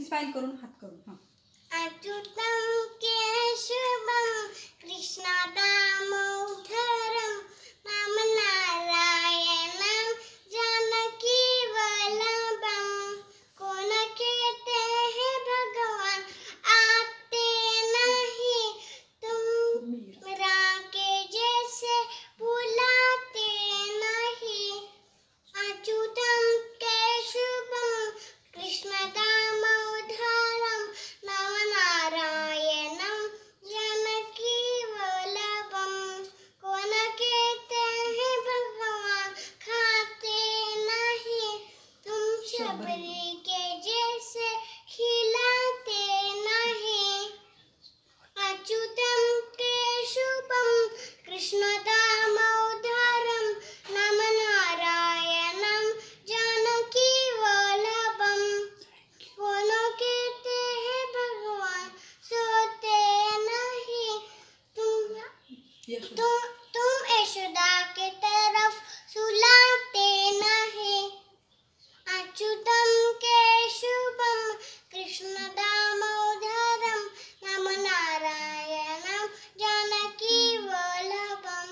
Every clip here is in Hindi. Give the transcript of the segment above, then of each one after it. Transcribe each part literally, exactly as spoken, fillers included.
स्माइल करून हात करून. हां. अच्युतं केशवं कृष्ण दामोदरं राम नारायणं जानकी वल्लभं कौन कहते हैं भगवान आते नहीं तुम मीरा के जैसे बुलाते नहीं. अच्युतं केशवं कृष्ण दामोदरं राम नारायणं जानकी वल्लभं कौन कहते हैं भगवान खाते नहीं तुम शबरी के जैसे खिलाते नहीं. अच्युतं केशवं कृष्ण दामोदरं राम नारायणं जानकी वल्लभं कौन कहते हैं भगवान सोते नहीं तुम तुम तुम यशोदा के तरफ सुलाते नहीं. अच्युतं केशवं कृष्ण दामोदरं राम नारायणं जानकी वल्लभं.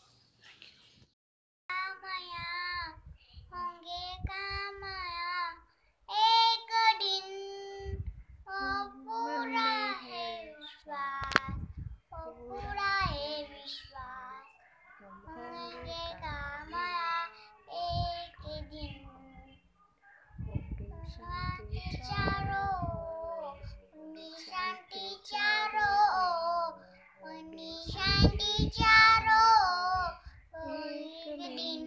कामया होंगे कामया एक दिन वो पूरा है विश्वास वो पूरा है विश्वास होंगे कामया एक दिन. शांति चारो उन्नी शांति चारो उन्नी शांति चारो एक दिन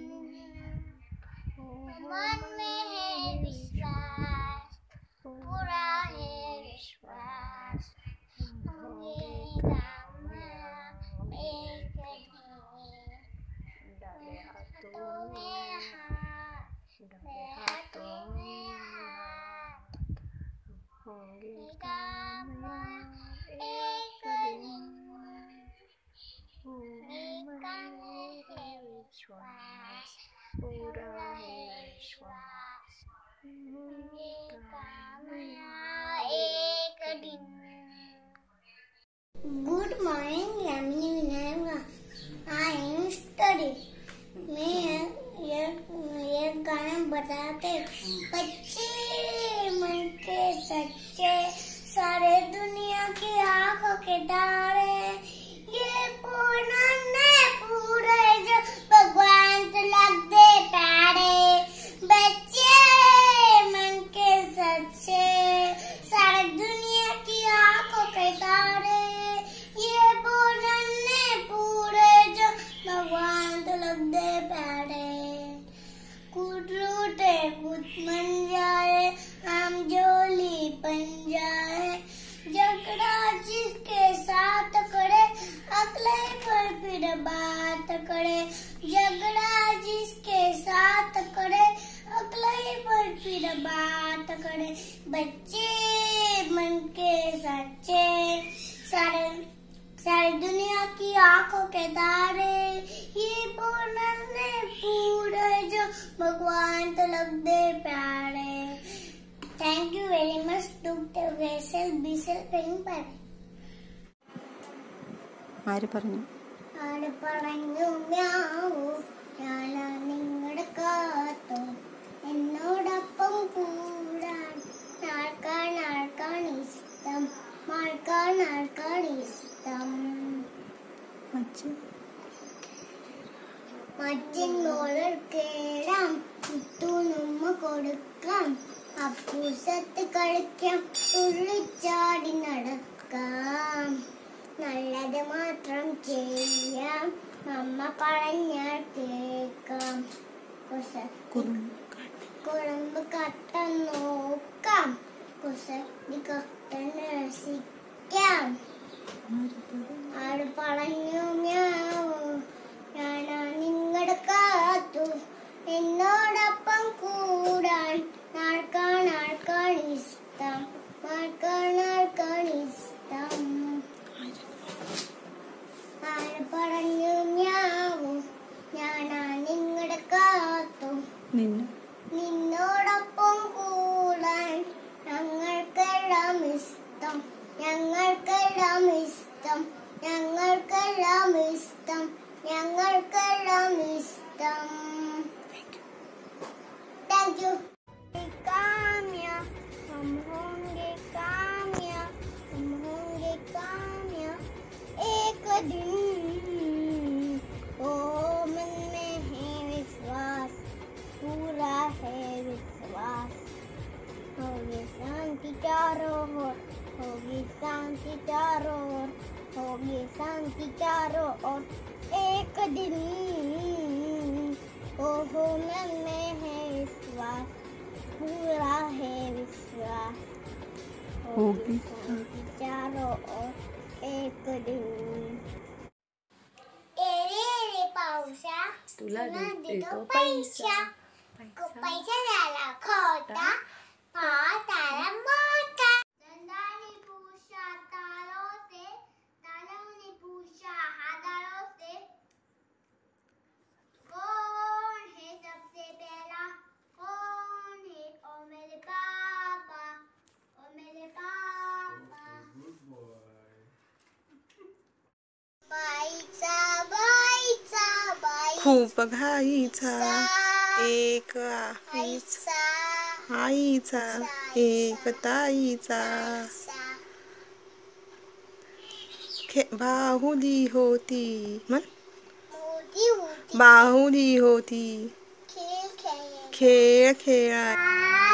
मन में है विश्वास पूरा है विश्वास होंगे कामया एक दिन. हाथों में हाथ हाथों में हाथ होंगे कामया एक दिन मन में है विश्वास पूरा है विश्वास होंगे कामया एक दिन. Good morning, Yamini Vinayaka. I am study. मैं ये ये गाना बताते बच्चे मन के सच्चे सारे दुनिया की आंखों के तारे ये पूर्ण ने पूरे जो भगवान तो लगते प्यारे. बच्चे मन के सच्चे सारे दुनिया की आंखों के तारे ये पूर्ण ने पूरे जो भगवान तो लगते प्यारे. कूद लूटे कूद मन जाए हम जोली बन जाए झगड़ा जिसके साथ करे अगले पर फिर बात करे. झगड़ा जिसके साथ करे अगले पर फिर बात करे. बच्चे मन के सच्चे सारे सारी दुनिया की आंखों के तारे ये पूर्ण ने पूरे जो भगवान तो लगते प्यारे. Thank you very much to the vessel vessel paying par. ആര് പറഞ്ഞു? ആര് പറഞ്ഞു മ്യാവൂ ഞാനാ നിങ്ങളുടെ കാത്തു എന്നോടൊപ്പം കൂടാൻ ആർക്കാണ് ആർക്കാണ് ഇഷ്ടം ആർക്കാണ് ആർക്കാണ് ഇഷ്ടം. മച്ചിനോട് കേടാം മുത്തുനുമ്മ കൊടുക്കാം അപ്പൂസത്ത് കളിക്കാം തുള്ളിച്ചാടി നടക്കാം നല്ലത് മാത്രം ചെയ്യാം അമ്മ പറഞ്ഞാൽ കേൾക്കാം. കുറുമ്പ് കട്ട നോക്കാം കുസൃതി കട്ട രസിക്കാം. ആര് പറഞ്ഞു മ്യാവൂ ഞാനാ നിങ്ങളുടെ കാത്തു എന്നോടൊപ്പം കൂടാൻ ആർക്കാണ് ആർക്കാണ് ഇഷ്ടം ആർക്കാണ് ആർക്കാണ് ഇഷ്ടം. ആര് പറഞ്ഞു മ്യാവൂ ഞാനാ നിങ്ങളുടെ കാത്തു നിന്നോടൊപ്പം കൂടാൻ ഞങ്ങൾക്ക് ഞങ്ങൾക്കെല്ലാം ഇഷ്ടം ഞങ്ങൾക്കെല്ലാം ഇഷ്ടം താങ്ക് യു कामयाब हम होंगे कामयाब हम होंगे कामयाब एक दिन ओ मन में है विश्वास पूरा है विश्वास होगी शांति चारों ओर होगी शांति चारों ओर होगी शांति चारों ओर एक दिन ओहो मन में है विश्वास पूरा है विश्वास होगी शांति चारों ओर एक दिन एरे एरे पावसा तुला देतो पैसा पैसा झाला खोटा पाताला मोठा दंडाने पूषा तालो से तालवने पूषा हादालो से कौन है सबसे पहला कौन है ओ मेरे पापा ओ मेरे पापा बाईचा बाईचा बाई खूप घाईचा एक आईचा आईचा एक ताईचा खे- बाहुली होती म्हण मोठी होती बाहुली होती खेळ खेळ खेळ खेळा आ